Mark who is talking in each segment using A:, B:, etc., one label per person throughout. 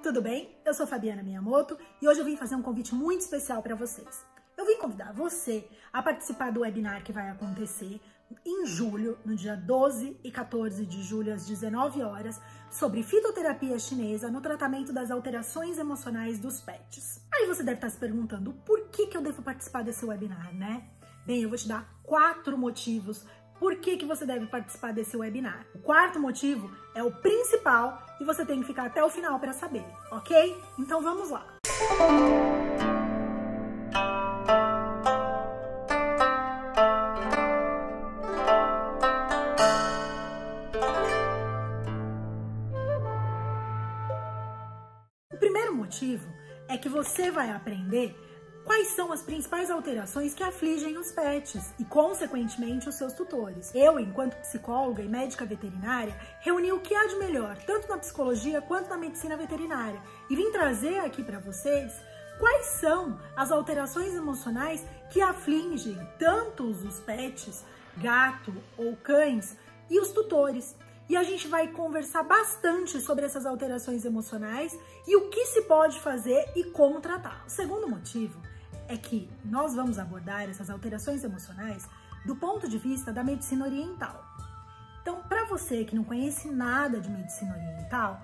A: tudo bem? Eu sou Fabiana Miyamoto e hoje eu vim fazer um convite muito especial para vocês. Eu vim convidar você a participar do webinar que vai acontecer em julho, no dia 12 e 14 de julho, às 19 horas, sobre fitoterapia chinesa no tratamento das alterações emocionais dos pets. Aí você deve estar se perguntando por que eu devo participar desse webinar, né? Bem, eu vou te dar 4 motivos por que você deve participar desse webinar. O quarto motivo é o principal e você tem que ficar até o final para saber, ok? Então vamos lá! O primeiro motivo é que você vai aprender quais são as principais alterações que afligem os pets e, consequentemente, os seus tutores. Eu, enquanto psicóloga e médica veterinária, reuni o que há de melhor, tanto na psicologia quanto na medicina veterinária, e vim trazer aqui para vocês quais são as alterações emocionais que afligem tanto os pets, gato ou cães, e os tutores. E a gente vai conversar bastante sobre essas alterações emocionais e o que se pode fazer e como tratar. O segundo motivo é que nós vamos abordar essas alterações emocionais do ponto de vista da medicina oriental. Então, para você que não conhece nada de medicina oriental,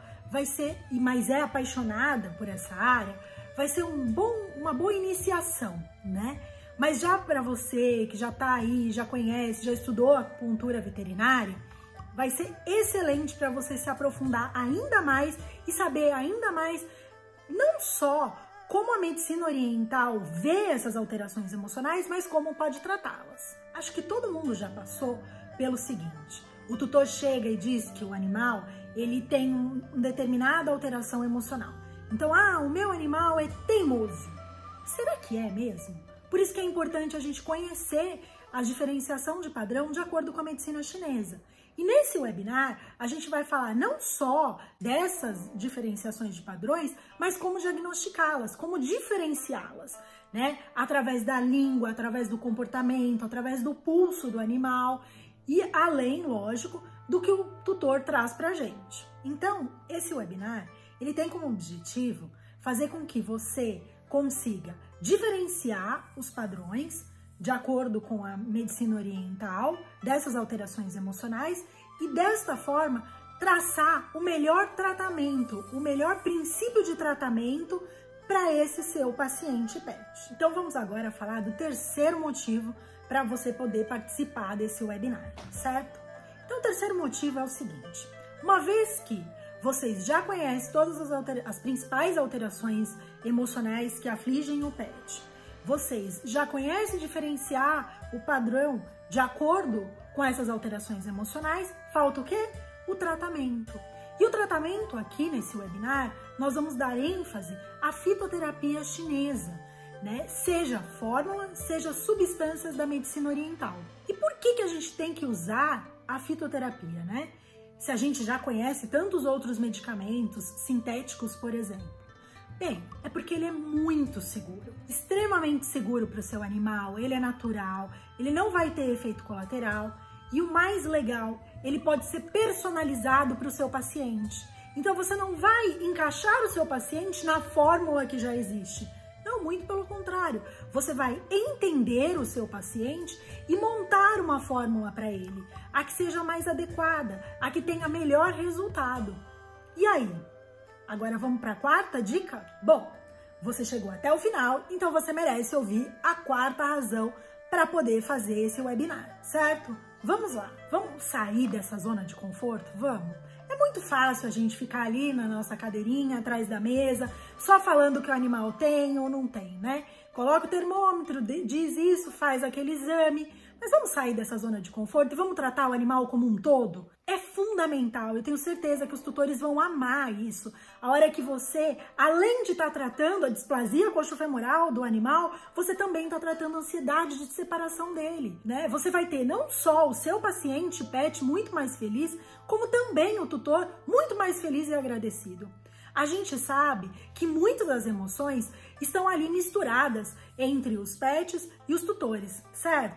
A: mas é apaixonada por essa área, vai ser uma boa iniciação, né? Mas já para você que já está aí, já conhece, já estudou acupuntura veterinária, vai ser excelente para você se aprofundar ainda mais e saber ainda mais, não só como a medicina oriental vê essas alterações emocionais, mas como pode tratá-las. Acho que todo mundo já passou pelo seguinte: o tutor chega e diz que o animal ele tem uma determinada alteração emocional. Então, o meu animal é teimoso. Será que é mesmo? Por isso que é importante a gente conhecer a diferenciação de padrão de acordo com a medicina chinesa. E nesse webinar, a gente vai falar não só dessas diferenciações de padrões, mas como diagnosticá-las, como diferenciá-las, né? Através da língua, através do comportamento, através do pulso do animal e além, lógico, do que o tutor traz pra gente. Então, esse webinar, ele tem como objetivo fazer com que você consiga diferenciar os padrões de acordo com a medicina oriental, dessas alterações emocionais e desta forma traçar o melhor tratamento, o melhor princípio de tratamento para esse seu paciente pet. Então vamos agora falar do terceiro motivo para você poder participar desse webinar, certo? Então o terceiro motivo é o seguinte: uma vez que vocês já conhecem todas as principais alterações emocionais que afligem o pet, vocês já conhecem diferenciar o padrão de acordo com essas alterações emocionais, falta o quê? O tratamento. E o tratamento aqui nesse webinar, nós vamos dar ênfase à fitoterapia chinesa, né? Seja fórmula, seja substâncias da medicina oriental. E por que a gente tem que usar a fitoterapia, né? Se a gente já conhece tantos outros medicamentos sintéticos, por exemplo. Bem, é porque ele é muito seguro, extremamente seguro para o seu animal, ele é natural, ele não vai ter efeito colateral e o mais legal, ele pode ser personalizado para o seu paciente. Então você não vai encaixar o seu paciente na fórmula que já existe. Não, muito pelo contrário, você vai entender o seu paciente e montar uma fórmula para ele, a que seja mais adequada, a que tenha melhor resultado. E aí? Agora vamos para a quarta dica? Bom, você chegou até o final, então você merece ouvir a quarta razão para poder fazer esse webinar, certo? Vamos lá, vamos sair dessa zona de conforto? Vamos? É muito fácil a gente ficar ali na nossa cadeirinha, atrás da mesa, só falando que o animal tem ou não tem, né? Coloca o termômetro, diz isso, faz aquele exame, mas vamos sair dessa zona de conforto e vamos tratar o animal como um todo? É fundamental, eu tenho certeza que os tutores vão amar isso. A hora que você, além de estar tratando a displasia coxofemoral do animal, você também está tratando a ansiedade de separação dele, né? Você vai ter não só o seu paciente, pet, muito mais feliz, como também o tutor muito mais feliz e agradecido. A gente sabe que muitas das emoções estão ali misturadas entre os pets e os tutores, certo?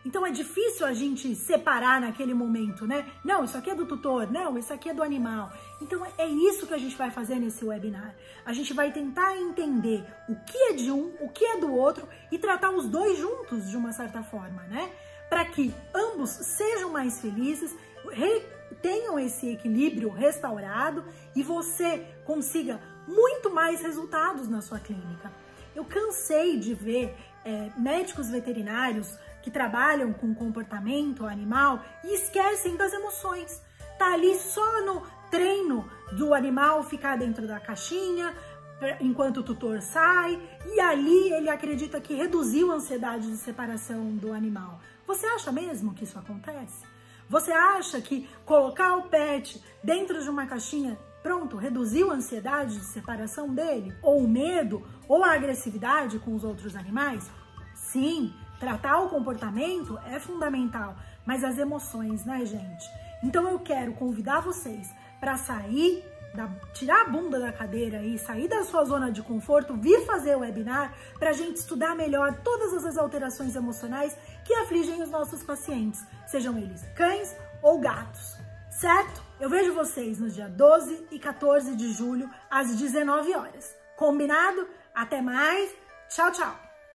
A: Então é difícil a gente separar naquele momento, né? Não, isso aqui é do tutor, não, isso aqui é do animal. Então é isso que a gente vai fazer nesse webinar. A gente vai tentar entender o que é de um, o que é do outro e tratar os dois juntos de uma certa forma, né? Para que ambos sejam mais felizes, tenham esse equilíbrio restaurado e você consiga muito mais resultados na sua clínica. Eu cansei de ver médicos veterinários que trabalham com comportamento animal e esquecem das emoções. Tá ali só no treino do animal ficar dentro da caixinha enquanto o tutor sai e ali ele acredita que reduziu a ansiedade de separação do animal. Você acha mesmo que isso acontece? Você acha que colocar o pet dentro de uma caixinha, pronto, reduziu a ansiedade de separação dele? Ou o medo, ou a agressividade com os outros animais? Sim, tratar o comportamento é fundamental, mas as emoções, né, gente? Então eu quero convidar vocês para sair, tirar a bunda da cadeira e sair da sua zona de conforto, vir fazer o webinar para a gente estudar melhor todas as alterações emocionais que afligem os nossos pacientes, sejam eles cães ou gatos, certo? Eu vejo vocês nos dias 12 e 14 de julho, às 19 horas. Combinado? Até mais, tchau, tchau!